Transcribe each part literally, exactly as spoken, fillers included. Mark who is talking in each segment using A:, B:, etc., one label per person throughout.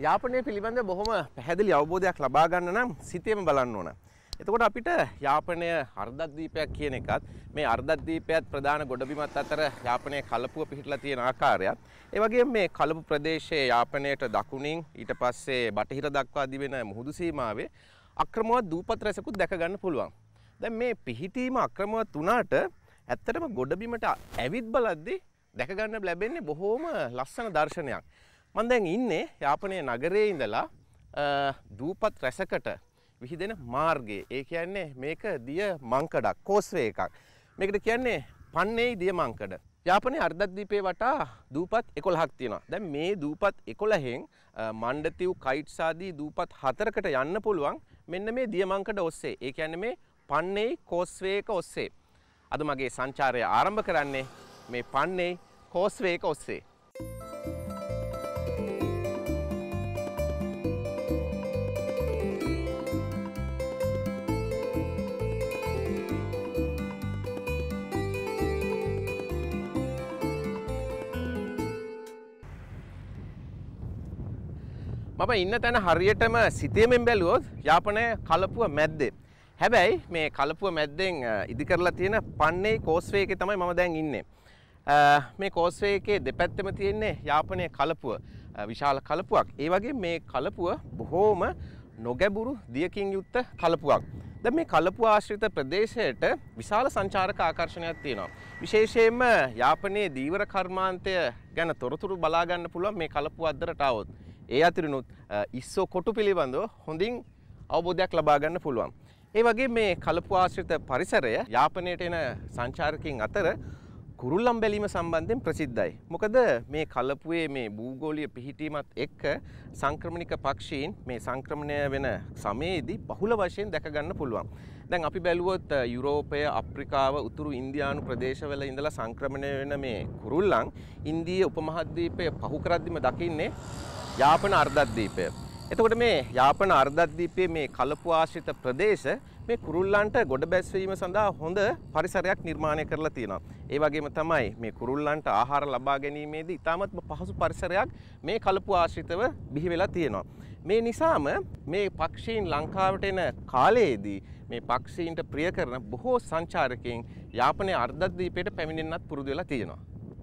A: යාපනය පිළිබඳ බොහොම පැහැදිලි අවබෝධයක් ලබා ගන්න නම් සිතේම බලන්න ඕන. එතකොට අපිට යාපනය අර්ධද්වීපයක් කියන එකත් මේ අර්ධද්වීපයත් ප්‍රධාන ගොඩබිමත් අතර යාපනයේ කලපුව පිහිටලා තියෙන ආකාරයත් ඒ වගේම මේ කලපු ප්‍රදේශයේ යාපනයට දකුණින් ඊට පස්සේ බටහිර දක්වා දිවෙන මුහුදු සීමාවේ අක්‍රමවත් දූපත් රැසකුත් දැක ගන්න පුළුවන්. දැන් මේ පිහිටීම අක්‍රමවත් වුණාට ඇත්තටම ගොඩබිමට ඇවිත් බලද්දී දැක ගන්න ලැබෙන්නේ බොහොම ලස්සන දර්ශනයක්. මම දැන් ඉන්නේ යාපනයේ නගරයේ ඉඳලා දූපත් රැසකට විහිදෙන මාර්ගයේ. ඒ කියන්නේ මේක දිය මංකඩක්, කෝස්වේ එකක්. මේකට කියන්නේ පන්නේ දිය මංකඩ. යාපනයේ අර්ධද්වීපේ වටා දූපත් එකොළහක් තියෙනවා. දැන් මේ දූපත් එකොළහෙන් මණ්ඩතිව්, කයිට්ස් ආදී දූපත් හතරකට යන්න පුළුවන් මෙන්න මේ දිය මංකඩ ඔස්සේ. ඒ කියන්නේ මේ පන්නේ කෝස්වේ එක ඔස්සේ. අද මගේ සංචාරය ආරම්භ කරන්නේ මේ පන්නේ කෝස්වේ එක ඔස්සේ. මම ඉන්න තැන හරියටම සිතේමෙන් බැලුවොත් යාපනයේ කලපුව මැද්දේ. හැබැයි මේ කලපුව මැද්දෙන් ඉදි කරලා තියෙන පන්නේ කෝස්වේ එකේ තමයි මම දැන් ඉන්නේ. මේ කෝස්වේ එකේ දෙපැත්තෙම තියෙන්නේ යාපනයේ කලපුව. විශාල කලපුවක්. ඒ වගේ මේ කලපුව බොහෝම නොගැඹුරු දියකින් යුක්ත කලපුවක්. දැන් මේ කලපුව ආශ්‍රිත ප්‍රදේශයට විශාල සංචාරක ආකර්ෂණයක් තියෙනවා. විශේෂයෙන්ම යාපනයේ දීවර කර්මාන්තය ගැන තොරතුරු බලා ගන්න පුළුවන් මේ කලපුව අද්දරට આવොත්. ඒ අතරිනුත් ඉස්සෝ කොටු පිළිබඳව හොඳින් අවබෝධයක් ලබා ගන්න පුළුවන්. ඒ වගේ මේ කලපුව ආශ්‍රිත පරිසරය යාපනයට එන සංචාරකයන් අතර කුරුල්ලන් බැලීම සම්බන්ධයෙන් ප්‍රසිද්ධයි. මොකද මේ කලපුවේ මේ භූගෝලීය පිහිටීමත් එක්ක සංක්‍රමණික පක්ෂීන් මේ සංක්‍රමණය වෙන සමයේදී බහුල වශයෙන් දැක ගන්න පුළුවන්. දැන් අපි බැලුවොත් යුරෝපය, අප්‍රිකාව, උතුරු ඉන්දියානු ප්‍රදේශවල ඉඳලා සංක්‍රමණය වෙන මේ කුරුල්ලන් ඉන්දීය උපමහද්වීපය පහු කරද්දිම දකින්නේ යාපන අර්ධද්වීපය. එතකොට මේ යාපන අර්ධද්වීපයේ මේ කලපුව ආශ්‍රිත ප්‍රදේශ මේ කුරුල්ලන්ට ගොඩ බැස්වීම සඳහා හොඳ පරිසරයක් නිර්මාණය කරලා තියෙනවා. ඒ වගේම තමයි මේ කුරුල්ලන්ට ආහාර ලබා ගැනීමේදී ඉතාමත්ම පහසු පරිසරයක් මේ කලපුව ආශ්‍රිතව බිහි වෙලා තියෙනවා. මේ නිසාම මේ පක්ෂීන් ලංකාවට එන කාලයේදී මේ පක්ෂීන්ට ප්‍රිය කරන බොහෝ සංචාරකයන් යාපනයේ අර්ධද්වීපයට පැමිණෙන්නත් පුරුදු වෙලා තියෙනවා.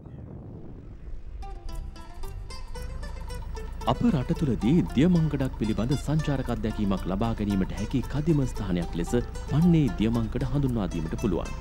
B: අප රට තුළදී දියමංකඩක් පිළිබඳ සංචාරක අත්දැකීමක් ලබා ගැනීමට හැකි කදිම ස්ථානයක් ලෙස පන්නේ දියමංකඩ හඳුන්වා දීමට පුළුවන්.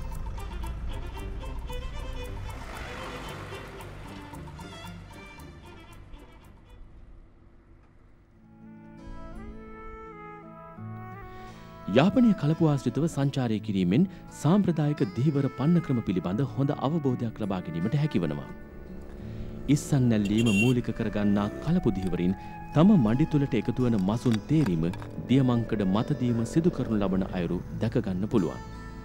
B: යාපනයේ කලපුව ආශ්‍රිතව සංචාරය කිරීමෙන් සාම්ප්‍රදායික දීවර පන්න ක්‍රම පිළිබඳ හොඳ අවබෝධයක් ලබා ගැනීමට හැකිවනවා. ඉස්සන් නැල්ලීම මූලික කරගන්නා කලපු දිවවරින් තම මඩි තුළට එකතු වන මසුන් තේරීම දියමංකඩ මතදීම සිදු කරනු ලබන අයුරු දැක ගන්න පුළුවන්.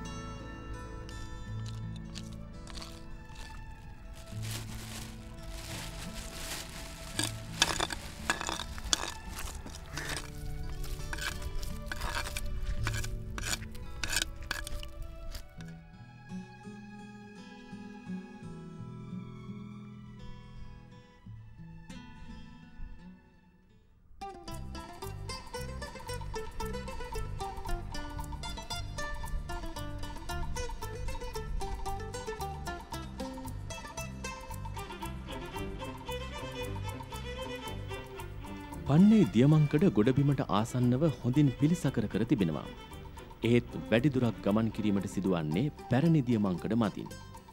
B: පන්නේ දියමංකඩ ගොඩබිමට ආසන්නව හොඳින් පිළිසකර කර තිබෙනවා. ඒත් වැඩිදුරක් ගමන් කිරීමට සිදුවන්නේ පැරණි දියමංකඩ මතින්.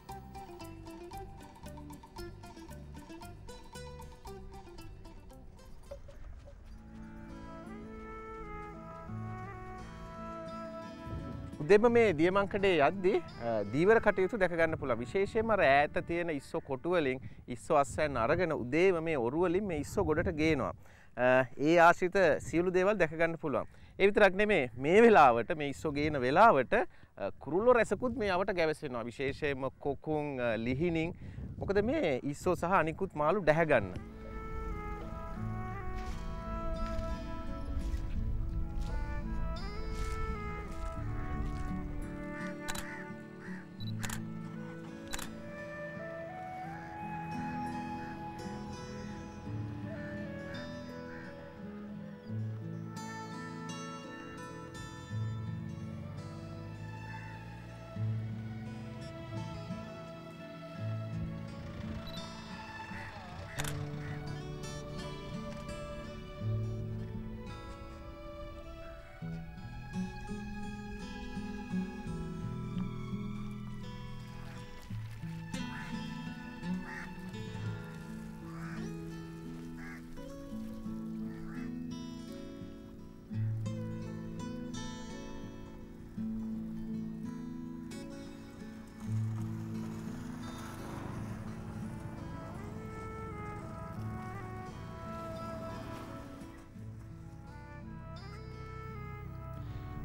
A: උදේම මේ දියමංකඩේ යද්දී දීවර කටයුතු දැක ගන්න පුළුවන්. විශේෂයෙන්ම අර ඈත තියෙන ඉස්සෝ කොටු වලින් ඉස්සෝ අස්වැන්න අරගෙන උදේම මේ ඔරු වලින් මේ ඉස්සෝ ගොඩට ගේනවා. ඒ ආශ්‍රිත සියලු දේවල් දැක ගන්න පුළුවන්. ඒ විතරක් නෙමෙයි මේ වෙලාවට මේ ඉස්සෝ ගේන වෙලාවට කුරුල්ලෝ රැසකුත් මේ අවට ගැවසෙනවා. විශේෂයෙන්ම කොකුන්, ලිහිණින්. මොකද මේ ඉස්සෝ සහ අනිකුත් මාළු දැහැ ගන්න.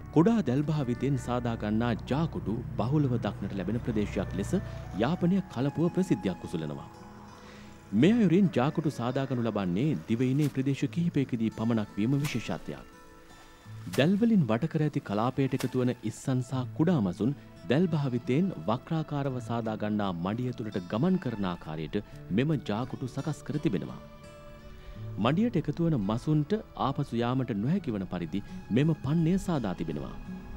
B: කුඩා දැල්භාවිතයෙන් සාදා ගන්නා ජාකුටු බහුලව දක්නට ලැබෙන ප්‍රදේශයක් ලෙස යාපනය කලපුව ප්‍රසිද්ධියක් උසුලනවා. මේ අයුරින් ජාකුටු සාදාගනු ලබන්නේ දිවයිනේ ප්‍රදේශ කිහිපයකදී පමණක් වීම විශේෂත්වයක්. දැල්වලින් වටකර ඇති කලාපයට එකතු වන ඉස්සන් සහ කුඩා මසුන් දැල් භාවිතයෙන් වක්‍රාකාරව සාදා ගන්නා මඩිය තුළට ගමන් කරන ආකාරයට මෙම ජාකුටු සකස් කර තිබෙනවා. මඩියට එකතු වන මසුන්ට ආපසු යාමට නොහැකි වන පරිදි මෙම පන්නය සාදා තිබෙනවා.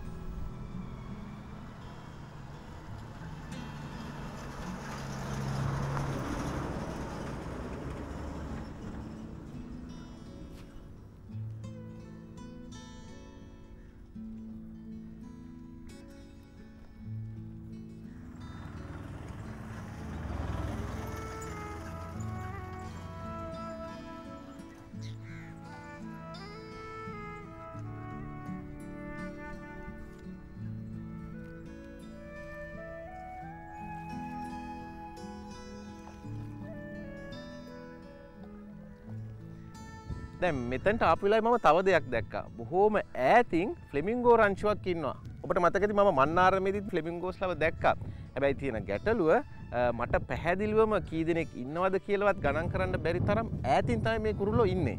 A: දැන් මෙතනට ආපු වෙලාවේ මම තව දෙයක් දැක්කා. බොහෝම ඈතින් ෆ්ලෙමින්ගෝ රංචුවක් ඉන්නවා. ඔබට මතකද මම මන්නාරමේදී ෆ්ලෙමින්ගෝස්ලව දැක්කා. හැබැයි තියෙන ගැටලුව මට පැහැදිලිවම කී දෙනෙක් ඉන්නවද කියලාවත් ගණන් කරන්න බැරි තරම් ඈතින් තමයි මේ කුරුල්ලෝ ඉන්නේ.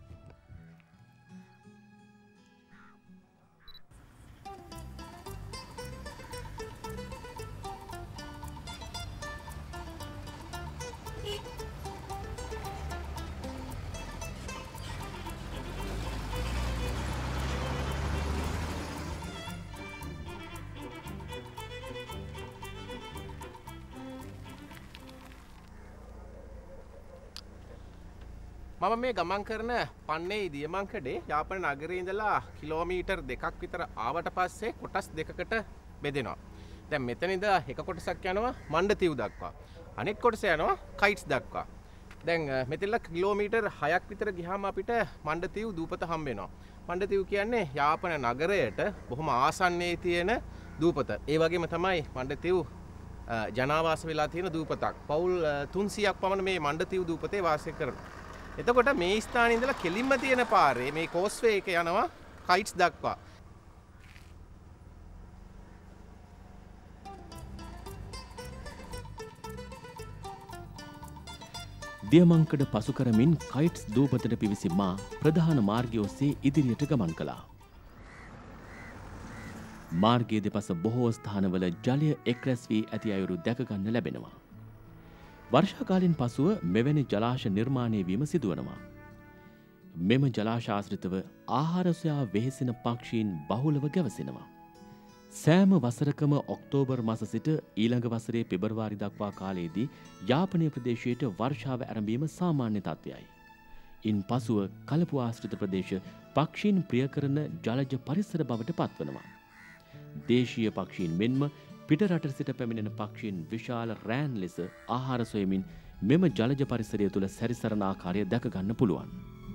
A: මම මේ ගමන් කරන පන්නේ දියමංකඩේ යාපන නගරේ ඉඳලා කිලෝමීටර් දෙකක් විතර ආවට පස්සේ කොටස් දෙකකට බෙදෙනවා. දැන් මෙතන ඉඳලා එක කොටසක් යනවා මණ්ඩතීව් දක්වා. අනෙක් කොටස යනවා කයිට්ස් දක්වා. දැන් මෙතනලා කිලෝමීටර් හයක් විතර ගියාම අපිට මණ්ඩතීව් දූපත හම්බ වෙනවා. මණ්ඩතීව් කියන්නේ යාපන නගරයට බොහොම ආසන්නයේ තියෙන දූපත. ඒ වගේම තමයි මණ්ඩතීව් ජනාවාස වෙලා තියෙන දූපතක්. පවුල් තුන්සීයක් පමණ මේ මණ්ඩතීව් දූපතේ වාසය කරනවා. එතකොට මේ ස්ථානයේ ඉඳලා කෙලින්ම තියෙන පාරේ මේ කෝස්වේ එක යනවා කයිට්ස් දක්වා.
B: දියමංකඩ පසු කරමින් කයිට්ස් දූපතට පිවිසි මා ප්‍රධාන මාර්ගය ඔස්සේ ඉදිරියට ගමන් කළා. මාර්ගයේ දෙපස බොහෝ ස්ථානවල ජලය එක්රැස් වී ඇති අයුරු දැක ගන්න ලැබෙනවා. වර්ෂාකාලයෙන් පසුව මෙවැනි ජලාශ නිර්මාණය වීම සිදුවනවා. මෙම ජලාශාශ්‍රිතව ආහාර සොයා වෙහෙසෙන පක්ෂීන් බහුලව ගැවසෙනවා. සෑම වසරකම ඔක්තෝබර් මාස සිට ඊළඟ වසරේ පෙබරවාරි දක්වා කාලයේදී යාපනය ප්‍රදේශයට වර්ෂාව ආරම්භීම සාමාන්‍ය තත්ත්වයයි. ඉන් පසුව කලපු ආශ්‍රිත ප්‍රදේශ පක්ෂීන් ප්‍රිය කරන ජලජ පරිසර බවට පත්වනවා. දේශීය පක්ෂීන් මෙන්ම පිට රට සිට පැමිණෙන පක්ෂීන් විශාල රෑන් ලෙස ආහාර සොයමින් මෙම ජලජ පරිසරය තුළ සැරිසරන ආකාරය දැක ගන්න පුළුවන්.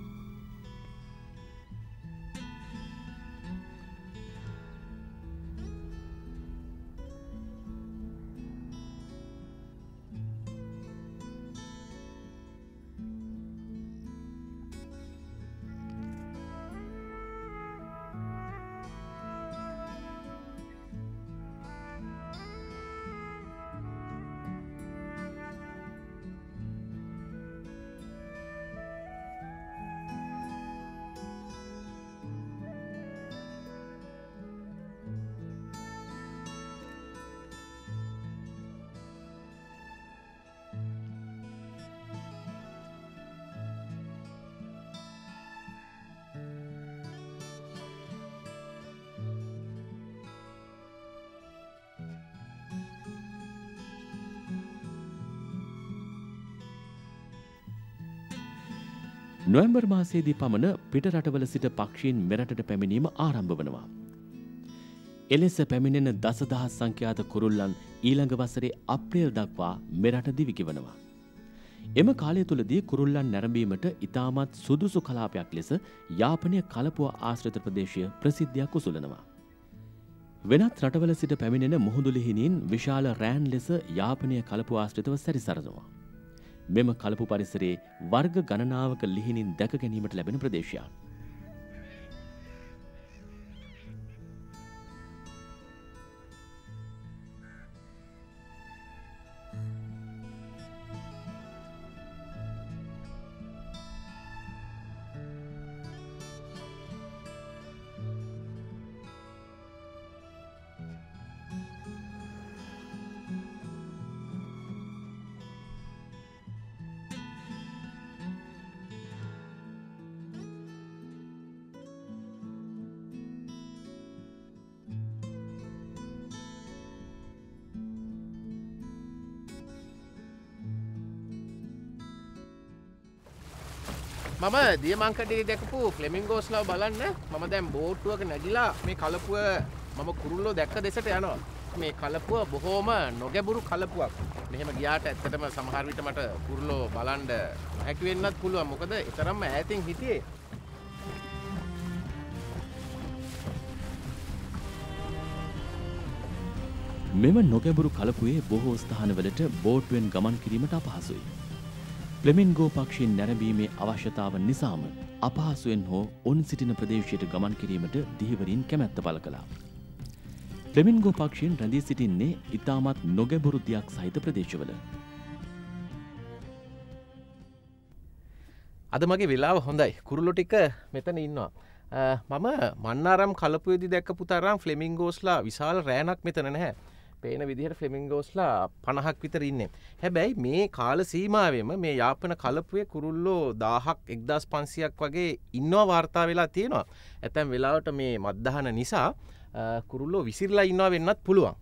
B: නොවැම්බර් මාසයේදී පමණ පිට රටවල සිට පක්ෂීන් මෙරටට පැමිණීම ආරම්භ වනවා. එලෙස පැමිණෙන දසදහස් සංඛ්‍යාත කුරුල්ලන් ඊළඟ වසරේ අප්‍රේල් දක්වා මෙරට දිවිගෙවනවා. එම කාලය තුලදී කුරුල්ලන් නැරඹීමට ඉතාමත් සුදුසු කලාපයක් ලෙස යාපනය කලපුව ආශ්‍රිත ප්‍රදේශය ප්‍රසිද්ධියක් උසුලනවා. වෙනත් රටවල සිට පැමිණෙන මුහුදු ලිහිණීන් විශාල රෑන් ලෙස යාපනය කලපුව ආශ්‍රිතව සැරිසරනවා. මෙම කලපු පරිසරයේ වර්ග ගණනාවක ලිහිණින් දැක ගැනීමට ලැබෙන ප්‍රදේශයක්.
A: මම දියමංකඩේ දැකපු ෆ්ලෙමින්ගෝස්ලාව බලන්න මම දැන් බෝට්ටුවක නැගිලා මේ කලපුව මම කුරුල්ලෝ දැක්ක දෙසට යනවා. මේ කලපුව බොහොම නොගැඹුරු කලපුවක්. මෙහෙම ගියාට ඇත්තටම සමහර විට මට කුරුල්ලෝ බලන්න හැකි වෙන්නත් පුළුවන්. මොකද ඒ තරම්ම ඈතින් හිටියේ.
B: මෙම නොගැඹුරු කලපුවේ බොහෝ ස්ථානවලට බෝට්ටුවෙන් ගමන් කිරීමට අපහසුයි. ෆ්ලෙමින්ගෝ පක්ෂීන් නැරඹීමේ අවශ්‍යතාව නිසාම අපහසුවෙන් හෝ ඔන් සිටින ප්‍රදේශයට ගමන් කිරීමට දිහිවරින් කැමැත්ත පළ කළා. ෆ්ලෙමින්ගෝ පක්ෂීන් රැඳී සිටින්නේ ඉතාමත් නොගැඹුරු දියක් සහිත ප්‍රදේශවල.
A: අද මගේ වෙලාව හොඳයි. කුරුල්ලෝ ටික මෙතන ඉන්නවා. මම මන්නාරම් කලපුවේදී දැක්කපු තරම් ෆ්ලෙමින්ගෝස්ලා විශාල රෑනක් මෙතන නැහැ. පේන විදිහට ෆ්ලෙමින්ගෝස්ලා පනහක් විතර ඉන්නේ. හැබැයි මේ කාල සීමාවෙම මේ යාපන කලපුවේ කුරුල්ලෝ දාහක් එක්දාස් පන්සියක් වගේ ඉන්නවා වාර්තා වෙලා තියෙනවා. ඇතැම් වෙලාවට මේ මත්දහන නිසා කුරුල්ලෝ විසිරලා ඉන්නවා වෙන්නත් පුළුවන්.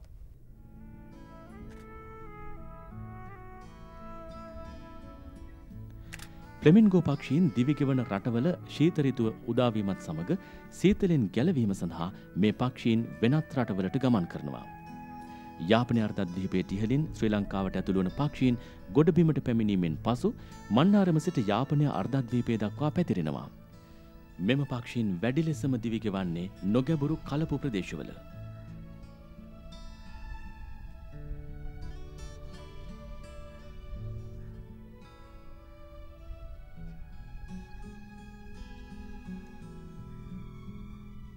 B: ෆ්ලෙමින්ගෝ පක්ෂීන් දිවිගෙවන රටවල ශීත ඍතුව උදාවීමත් සමග සීතලෙන් ගැලවීම සඳහා මේ පක්ෂීන් වෙනත් රටවලට ගමන් කරනවා. යාපනය අර්ධද්වීපයේ ඉහළින් ශ්‍රී ලංකාවට ඇතුළු වන පක්ෂීන් ගොඩබිමට පැමිණීමෙන් පසු මන්නාරම සිට යාපනය අර්ධද්වීපය දක්වා පැතිරෙනවා. මෙම පක්ෂීන් වැඩි ලෙසම දිවිගෙවන්නේ නොගැඹුරු කලපු ප්‍රදේශවල. ගොඩබිම සිට එකතු වන ජලයේ ඇති පෝෂක කොටස් නිසා කලපුවල සිටින කුඩා ජීවීන් මෙම කලපුව දිවිගෙවනවා. යාපනය අර්ධද්වීපයේ ඉහළින් ශ්‍රී ලංකාවට ඇතුළු වන පක්ෂීන් ගොඩබිමට පැමිණීමෙන් පසු මන්නාරම සිට යාපනය අර්ධද්වීපය දක්වා පැතිරෙනවා. මෙම පක්ෂීන් වැඩි ලෙසම දිවිගෙවන්නේ නොගැඹුරු කලපු ප්‍රදේශවල.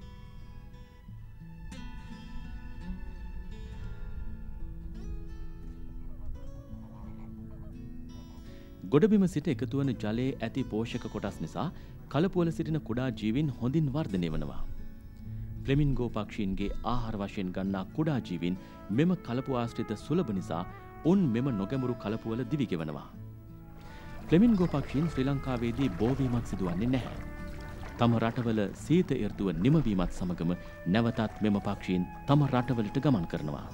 B: ගොඩබිම සිට එකතු වන ජලයේ ඇති පෝෂක කොටස් නිසා කලපුවල සිටින කුඩා ජීවීන් හොඳින් වර්ධනය වනවා. ෆ්ලෙමින්ගෝ පක්ෂීන්ගේ ආහාර වශයෙන් ගන්නා කුඩා ජීවීන් මෙම කලපු ආශ්‍රිත සුලභ නිසා උන් මෙම නොගැඹුරු කලපුවල දිවිගෙවනවා. ෆ්ලෙමින්ගෝ පක්ෂීන් ශ්‍රී ලංකාවේදී බෝවීමක් සිදුවන්නේ නැහැ. තම රටවල සීත ඍතුව නිමවීමත් සමගම නැවතත් මෙම පක්ෂීන් තම රටවලට ගමන් කරනවා.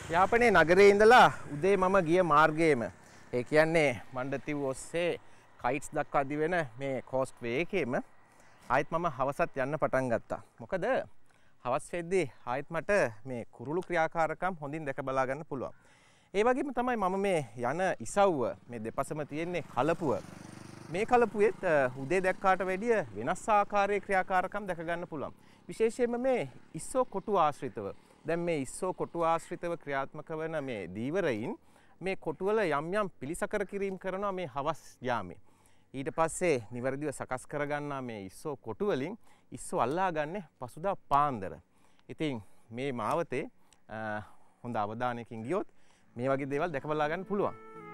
A: යාපනයේ නගරයේ ඉඳලා උදේ මම ගිය මාර්ගයේම ඒ කියන්නේ මණ්ඩතිව් ඔස්සේ කයිට්ස් දක්වා දිවෙන මේ කෝස්ට් වේ එකේම ආයෙත් මම හවසත් යන්න පටන් ගත්තා. මොකද හවස් වෙද්දී ආයෙත් මට මේ කුරුළු ක්‍රියාකාරකම් හොඳින් දැක බලා ගන්න පුළුවන්. ඒ වගේම තමයි මම මේ යන ඉසව්ව මේ දෙපසම තියෙන්නේ කලපුව. මේ කලපුවෙත් උදේ දැක්කාට වැඩිය වෙනස් ආකාරයේ ක්‍රියාකාරකම් දැක ගන්න පුළුවන්. විශේෂයෙන්ම මේ ඉස්සෝ කොටු ආශ්‍රිතව. දැන් මේ ඉස්සෝ කොටු ආශ්‍රිතව ක්‍රියාත්මක වන මේ දීවරයින් මේ කොටුවල යම් යම් පිළිසකර කිරීම කරනවා මේ හවස් යාමේ. ඊට පස්සේ නිවැරදිව සකස් කරගන්නා මේ ඉස්සෝ කොටු වලින් ඉස්සෝ අල්ලා ගන්න පසුදා පාන්දර. ඉතින් මේ මාවතේ හොඳ අවධානයකින් ගියොත් මේ වගේ දේවල් දැක බලා ගන්න පුළුවන්.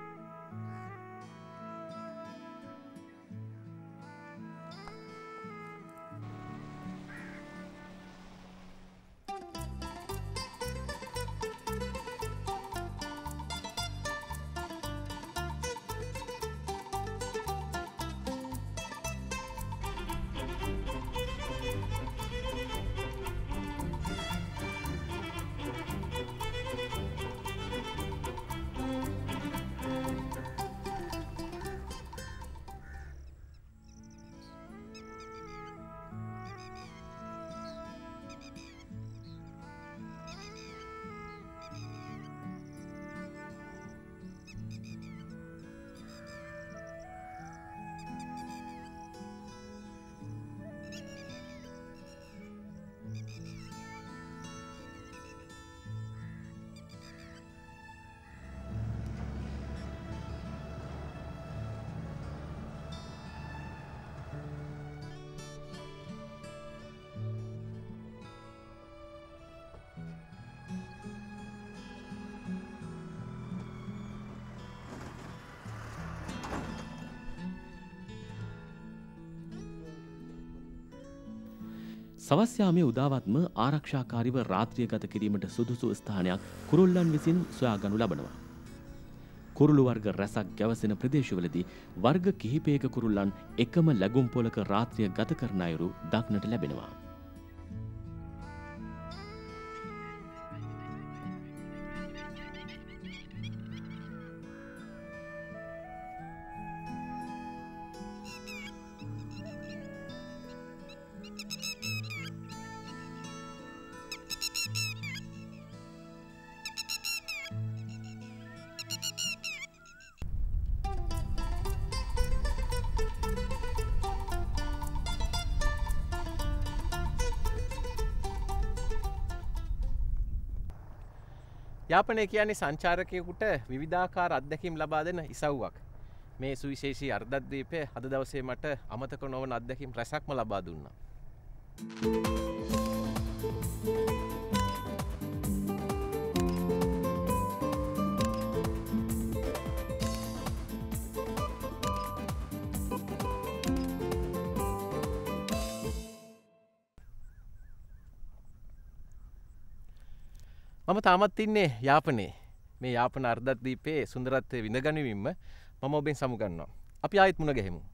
B: සවස් යාමේ උදාවත්ම ආරක්ෂාකාරීව රාත්‍රිය ගත කිරීමට සුදුසු ස්ථානයක් කුරුල්ලන් විසින් සොයාගනු ලබනවා. කුරුළු වර්ග රැසක් ගැවසෙන ප්‍රදේශවලදී වර්ග කිහිපයක කුරුල්ලන් එකම ලැබුම් පොලක රාත්‍රිය ගත කරන අයුරු දක්නට ලැබෙනවා.
A: යාපනය කියන්නේ සංචාරකයෙකුට විවිධාකාර අත්දැකීම් ලබා දෙන ඉසව්වක්. මේ සුවිශේෂී අර්ධද්වීපය අද දවසේ මට අමතක නොවන අත්දැකීම් රැසක්ම ලබා දුන්නා. මම තාමත් ඉන්නේ යාපනයේ. මේ යාපන අර්ධද්වීපයේ සුන්දරත්වය විඳ ගනිමින්ම මම ඔබෙන් සමුගන්නවා. අපි ආයෙත් මුණ ගැහෙමු.